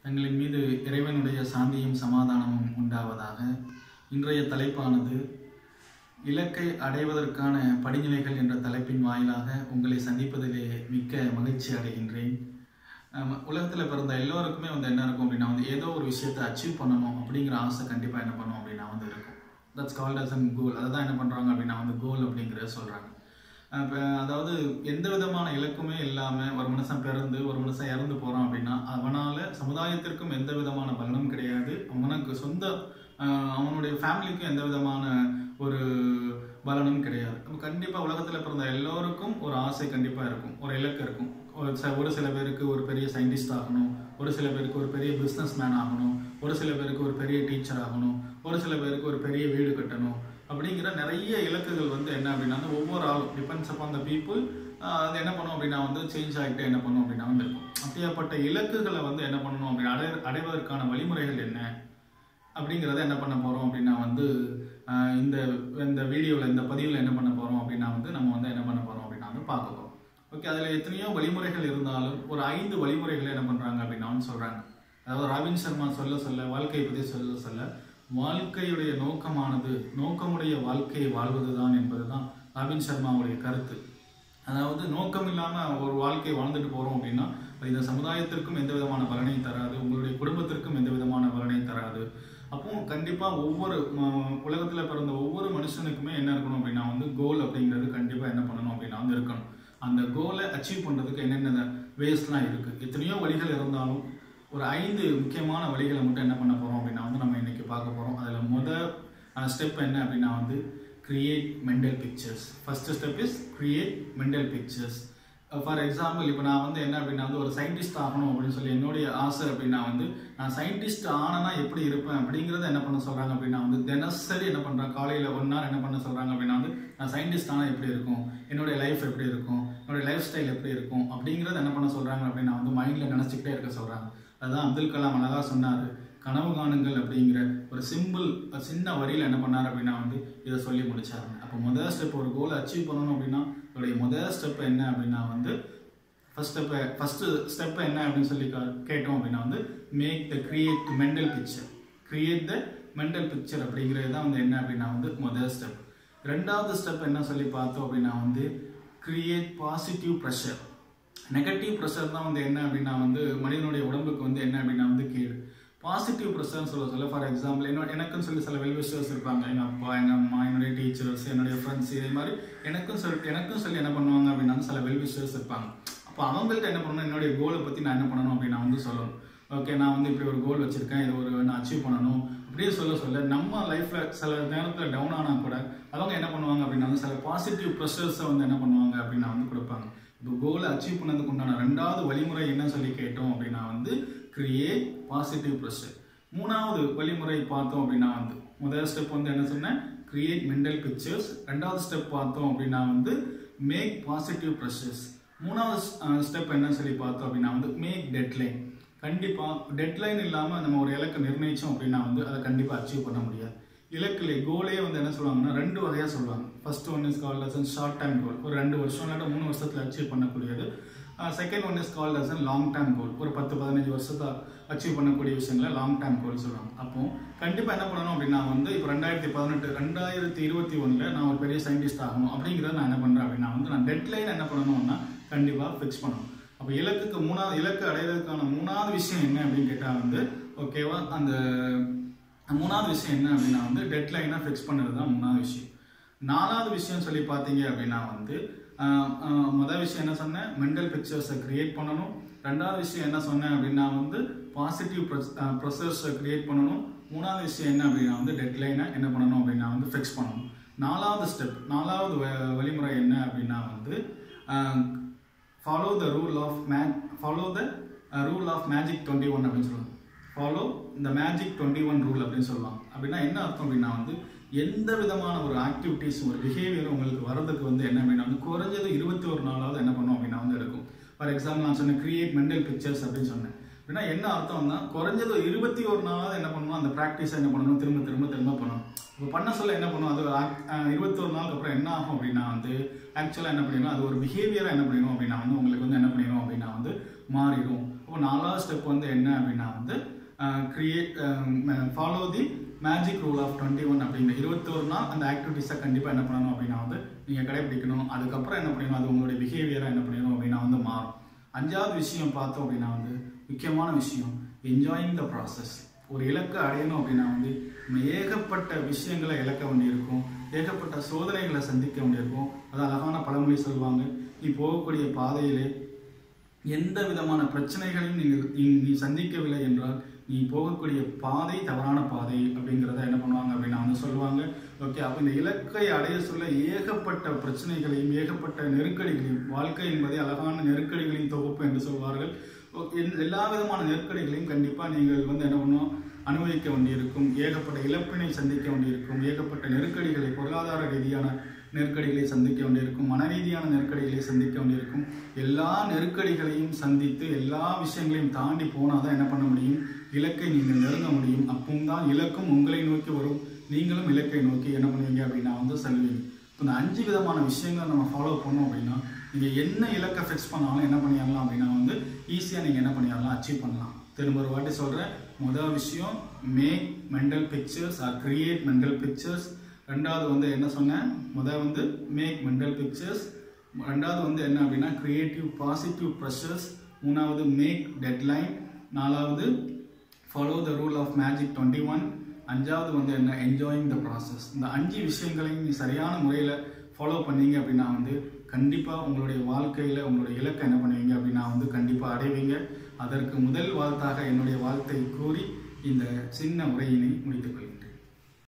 எங்களின் மீது இறைவனுடைய சாந்தியும் சமாதானமும் உண்டாவதாக. இன்றைய தலைப்பானது இலக்கை அடைவதற்கான படிநிலைகள் என்ற தலைப்பின் வாயிலாக உங்களை சந்திப்பதிலே மிக்க மகிழ்ச்சி அடைகின்றேன். உலகத்தில் பிறந்த எல்லோருக்குமே என்ன இருக்கும் அப்படின்னா ஏதோ ஒரு விஷயத்தை அச்சீவ் பண்ணணும் அப்படிங்கிற ஆசை கண்டிப்பாக என்ன பண்ணும் அப்படின்னா இருக்கும். That's called as an goal. அதை தான் என்ன பண்ணுறாங்க அப்படின்னா கோல் அப்படிங்கிறத சொல்கிறாங்க. அதாவது எந்த விதமான இலக்குமே இல்லாமல் ஒரு மனுஷன் பிறந்து ஒரு மனுஷன் இறந்து போகிறான் அப்படின்னா அவனால் சமுதாயத்திற்கும் எந்த விதமான பலனும் கிடையாது. அவனுக்கு அவனுடைய ஃபேமிலிக்கும் எந்த விதமான ஒரு பலனும் கிடையாது. நம்ம கண்டிப்பாக உலகத்தில் பிறந்த எல்லோருக்கும் ஒரு ஆசை கண்டிப்பாக இருக்கும், ஒரு இலக்கு இருக்கும். ஒரு சில பேருக்கு ஒரு பெரிய சயின்டிஸ்ட் ஆகணும், ஒரு சில பேருக்கு ஒரு பெரிய பிஸ்னஸ் மேன் ஆகணும், ஒரு சில பேருக்கு ஒரு பெரிய டீச்சர் ஆகணும், ஒரு சில பேருக்கு ஒரு பெரிய வீடு கட்டணும். அப்படிங்கிற நிறைய இலக்குகள் என்ன அப்படின்னா ஒவ்வொரு ஆளும் டிபெண்ட்ஸ் அப்பான் த பீப்புள். அது என்ன பண்ணும் அப்படின்னா சேஞ்ச் ஆகிட்டு என்ன பண்ணும் அப்படின்னா இருக்கும். அப்படியாப்பட்ட இலக்குகளை என்ன பண்ணணும் அப்படின்னா அடைவதற்கான வழிமுறைகள் என்ன அப்படிங்கிறத என்ன பண்ண போகிறோம் அப்படின்னா இந்த வீடியோவில் இந்த பதிவில் என்ன பண்ண போகிறோம் அப்படின்னா நம்ம என்ன பண்ண போகிறோம் அப்படின்னா பார்க்க போகிறோம். ஓகே, அதில் எத்தனையோ வழிமுறைகள் இருந்தாலும் ஒரு 5 வழிமுறைகளை என்ன பண்ணுறாங்க அப்படின்னா சொல்கிறாங்க. அதாவது ராபின் சர்மா சொல்ல வாழ்க்கையை பற்றி சொல்ல வாழ்க்கையுடைய நோக்கமுடைய வாழ்க்கையை வாழ்வதுதான் என்பதுதான் ராபின் சர்மாவுடைய கருத்து. அதாவது நோக்கம் இல்லாமல் ஒரு வாழ்க்கையை வாழ்ந்துட்டு போகிறோம் அப்படின்னா இந்த சமுதாயத்திற்கும் எந்த விதமான பலனையும் தராது, உங்களுடைய குடும்பத்திற்கும் எந்த விதமான பலனையும் தராது. அப்போ கண்டிப்பாக ஒவ்வொரு உலகத்தில் பிறந்த ஒவ்வொரு மனுஷனுக்குமே என்ன இருக்கணும் அப்படின்னா கோல் அப்படிங்கிறது கண்டிப்பாக என்ன பண்ணணும் அப்படின்னா இருக்கணும். அந்த கோலை அச்சீவ் பண்ணுறதுக்கு என்னென்ன வேஸ்லாம் இருக்குது, எத்தனையோ வழிகள் இருந்தாலும் ஒரு 5 முக்கியமான வழிகளை மட்டும் என்ன பண்ண போகிறோம் அப்படின்னா நம்ம இன்னைக்கு பார்க்க போகிறோம். அதில் முதல் ஸ்டெப் என்ன அப்படின்னா create mental pictures. First step is create mental pictures. For example இப்போ நான் என்ன அப்படின்னா ஒரு சயின்டிஸ்ட் ஆகணும் அப்படின்னு சொல்லி என்னுடைய ஆசை அப்படின்னா நான் சயின்டிஸ்ட் ஆனனா எப்படி இருப்பேன் அப்படிங்கிறத என்ன பண்ண சொல்கிறாங்க அப்படின்னா தினசரி என்ன பண்ணுறாங்க, காலையில் 1 hour என்ன பண்ண சொல்கிறாங்க அப்படின்னா நான் சயின்டிஸ்ட் ஆனால் எப்படி இருக்கும், என்னுடைய லைஃப் எப்படி இருக்கும், என்னுடைய லைஃப் ஸ்டைல் எப்படி இருக்கும் அப்படிங்கிறத என்ன பண்ண சொல்கிறாங்க அப்படின்னா மைண்டில் நினச்சிக்கிட்டே இருக்க சொல்கிறாங்க. அதுதான் அப்துல் கலாம் அழகாக சொன்னார், கனவு காணுங்கள் அப்படிங்கிற ஒரு சின்ன வரியில் என்ன பண்ணார் அப்படின்னா இதை சொல்லி முடிச்சாருங்க. அப்போ முதல் ஸ்டெப் ஒரு கோலை அச்சீவ் பண்ணணும் அப்படின்னா அதோடைய முதல் ஸ்டெப் என்ன அப்படின்னா ஃபர்ஸ்ட் ஸ்டெப் என்ன அப்படின்னு சொல்லி கேட்டோம் அப்படின்னா make the create mental picture. Create the mental picture அப்படிங்கிறது தான் என்ன அப்படின்னா முதல் ஸ்டெப். ரெண்டாவது ஸ்டெப் என்ன சொல்லி பார்த்தோம் அப்படின்னா create positive pressure. Negative pressure தான் என்ன அப்படின்னா மனிதனுடைய உடம்புக்கு என்ன அப்படின்னா கேடு. பாசிட்டிவ் ப்ரெஷர்னு சொல்ல ஃபார் எக்ஸாம்பிள் எனக்குன்னு சொல்லி சில வெல்விஷர்ஸ் இருப்பாங்க, எங்கள் அப்பா, எங்கள் அம்மா, என்னுடைய டீச்சர்ஸ், என்னுடைய ஃப்ரெண்ட்ஸ், இதே மாதிரி எனக்கும் சொல்லி என்ன பண்ணுவாங்க அப்படின்னா சில வெல்விஷர்ஸ் இருப்பாங்க. அப்போ அவங்கள்ட்ட என்ன பண்ணணும், என்னுடைய கோலை பற்றி நான் என்ன பண்ணணும் அப்படின்னா சொல்லணும். ஓகே, நான் இப்படி ஒரு கோல் வச்சுருக்கேன், இது நான் அச்சீவ் பண்ணணும் அப்படியே சொல்ல நம்ம லைஃப்பில் சில நேரத்தில் டவுன் ஆனால் கூட அவங்க என்ன பண்ணுவாங்க அப்படின்னா சில பாசிட்டிவ் ப்ரெஷர்ஸை என்ன பண்ணுவாங்க அப்படின்னா கொடுப்பாங்க. இப்போ கோலை அச்சீவ் பண்ணதுக்கு உண்டான 2வது வழிமுறை என்ன சொல்லி கேட்டோம் அப்படின்னா கிரியேட் பாசிட்டிவ் ப்ரெஷர். 3வது வழிமுறை பார்த்தோம் அப்படின்னா முதல் ஸ்டெப் என்ன சொன்னேன், கிரியேட் மென்டல் பிக்சர்ஸ். 2வது ஸ்டெப் பார்த்தோம் அப்படின்னா மேக் பாசிட்டிவ் ப்ரெஷர்ஸ். 3வது ஸ்டெப் என்ன சொல்லி பார்த்தோம் அப்படின்னா மேக் டெட்லைன். கண்டிப்பாக டெட்லைன் இல்லாமல் நம்ம ஒரு இலக்கை நிர்ணயித்தோம் அப்படின்னா அதை கண்டிப்பாக அச்சீவ் பண்ண முடியாது. இலக்கில் கோலே என்ன சொல்லுவாங்கன்னா 2 வகையாக சொல்லுவாங்க. First one is called as short time goal, ஒரு 2 வருஷம் இல்லாட்ட 3 வருஷத்தில் அச்சீவ் பண்ணக்கூடியது. Second one is called as long time goal, ஒரு 10-15 வருஷத்தை அச்சீவ் பண்ணக்கூடிய விஷயங்களை லாங் டைம் கோல் சொல்லுவாங்க. அப்போ கண்டிப்பாக என்ன பண்ணணும் அப்படின்னா இப்போ 2021 நான் ஒரு பெரிய சயின்டிஸ்ட் ஆகணும் அப்படிங்கிறத நான் என்ன பண்ணுறேன் அப்படின்னா நான் டெட்லைன் என்ன பண்ணணும்னா கண்டிப்பாக ஃபிக்ஸ் பண்ணணும். அப்போ இலக்கு அடைவதற்கான 3வது விஷயம் என்ன அப்படின்னு கேட்டால் ஓகேவா, அந்த 3வது விஷயம் என்ன அப்படின்னா டெட்லைனாக ஃபிக்ஸ் பண்ணுறது தான் 3வது விஷயம். 4வது விஷயம் சொல்லி பார்த்தீங்க அப்படின்னா முதல் விஷயம் என்ன சொன்னேன், மென்டல் பிக்சர்ஸை கிரியேட் பண்ணணும். 2வது விஷயம் என்ன சொன்னேன் அப்படின்னா பாசிட்டிவ் ப்ரெஷர்ஸை கிரியேட் பண்ணணும். 3வது விஷயம் என்ன அப்படின்னா டெட்லைனை என்ன பண்ணணும் அப்படின்னா ஃபிக்ஸ் பண்ணணும். 4வது வழிமுறை என்ன அப்படின்னா follow the rule of magic 21 அப்படின்னு சொல்லுவாங்க. ஃபாலோ இந்த மேஜிக் 21 ரூல் அப்படின்னு சொல்லுவாங்க. அப்படின்னா என்ன அர்த்தம் அப்படின்னா எந்த விதமான ஒரு ஆக்டிவிட்டிஸ் ஒரு பிஹேவியர் உங்களுக்கு வரதுக்கு என்ன அப்படின்னா குறைஞ்சது 21 நாளாவது என்ன பண்ணும் அப்படின்னா எடுக்கும். ஃபார் எக்ஸாம்பிள் நான் சொன்னேன் கிரியேட் மென்டல் பிக்சர்ஸ் அப்படின்னு சொன்னேன். அப்படின்னா என்ன அர்த்தம்னா குறைஞ்சது 21 நாளாவது என்ன பண்ணணும், அந்த ப்ராக்டிஸை என்ன பண்ணணும், திரும்ப பண்ணணும். இப்போ பண்ண சொல்ல என்ன பண்ணும், அது 21 நாளுக்கு அப்புறம் என்ன ஆகும் அப்படின்னா ஆக்சுவலாக என்ன பண்ணிடும், அது ஒரு பிஹேவியராக என்ன பண்ணிடும் அப்படின்னா உங்களுக்கு என்ன பண்ணிடும் அப்படின்னா மாறிடும். இப்போ 4வது ஸ்டெப் வந்து என்ன அப்படின்னா வந்து follow the magic rule of 21 அப்படிங்கிற 21 நாள் அந்த ஆக்டிவிட்டீஸை கண்டிப்பாக என்ன பண்ணணும் அப்படின்னா வந்து நீங்கள் கடைபிடிக்கணும். அதுக்கப்புறம் என்ன பண்ணணும், அது உங்களுடைய பிஹேவியராக என்ன பண்ணிடணும் அப்படின்னா வந்து மாறும். 5வது விஷயம் பார்த்தோம் அப்படின்னா வந்து முக்கியமான விஷயம் என்ஜாயிங் த ப்ராசஸ். ஒரு இலக்கை அடையணும் அப்படின்னா வந்து நம்ம ஏகப்பட்ட விஷயங்களை இழக்க வேண்டியிருக்கும், ஏகப்பட்ட சோதனைகளை சந்திக்க வேண்டியிருக்கும். அது அழகான பழமொழி சொல்லுவாங்க, நீ போகக்கூடிய பாதையிலே எந்த விதமான பிரச்சனைகளையும் நீ சந்திக்கவில்லை என்றால் நீ போகக்கூடிய பாதை தவறான பாதை அப்படிங்கிறத என்ன பண்ணுவாங்க அப்படின்னா வந்து சொல்லுவாங்க. ஓகே, அப்போ இந்த இலக்கை அடைய சொல்ல ஏகப்பட்ட பிரச்சனைகளையும் ஏகப்பட்ட நெருக்கடிகளையும், வாழ்க்கை என்பதே அழகான நெருக்கடிகளின் தொகுப்பு என்று சொல்வார்கள். எல்லா விதமான நெருக்கடிகளையும் கண்டிப்பாக நீங்கள் வந்து என்ன பண்ணணும், அனுபவிக்க வேண்டியிருக்கும். ஏகப்பட்ட இழப்பினை சந்திக்க வேண்டியிருக்கும், ஏகப்பட்ட நெருக்கடிகளை, பொருளாதார ரீதியான நெருக்கடிகளை சந்திக்க வேண்டியிருக்கும், மன ரீதியான நெருக்கடிகளை சந்திக்க வேண்டியிருக்கும். எல்லா நெருக்கடிகளையும் சந்தித்து எல்லா விஷயங்களையும் தாண்டி போனால் தான் என்ன பண்ண முடியும், இலக்கை நீங்கள் நெருங்க முடியும். அப்பவும் தான் இலக்கும் உங்களை நோக்கி வரும், நீங்களும் இலக்கை நோக்கி என்ன பண்ணுவீங்க அப்படின்னா வந்து செல்வீங்க. இப்போ இந்த 5 விதமான விஷயங்களை நம்ம ஃபாலோ பண்ணோம் அப்படின்னா நீங்கள் என்ன இலக்கை ஃபிக்ஸ் பண்ணாலும் என்ன பண்ணிடலாம் அப்படின்னா வந்து ஈஸியாக நீங்கள் என்ன பண்ணிடலாம், அச்சீவ் பண்ணலாம். திரும்ப ஒரு வாட்டி சொல்கிறேன். முதல் விஷயம் make mental pictures or create mental pictures. 2வது வந்து என்ன சொன்னேன், முதல் வந்து மேக் மென்டல் பிக்சர்ஸ். 2வது வந்து என்ன அப்படின்னா கிரியேட்டிவ் பாசிட்டிவ் ப்ரெஷர்ஸ். 3வது மேக் டெட்லைன். 4வது follow the rule of magic 21. 5வது வந்து என்ன, என்ஜாயிங் த ப்ராசஸ். இந்த 5 விஷயங்களையும் நீ சரியான முறையில் ஃபாலோ பண்ணீங்க அப்படின்னா வந்து கண்டிப்பாக உங்களுடைய வாழ்க்கையில் உங்களுடைய இலக்கை என்ன பண்ணுவீங்க அப்படின்னா வந்து கண்டிப்பாக அடைவீங்க. அதற்கு முதல் வாழ்த்தாக என்னுடைய வாழ்த்தை கூறி இந்த சின்ன உரையினை முடித்துக்கொள்கிறேன்.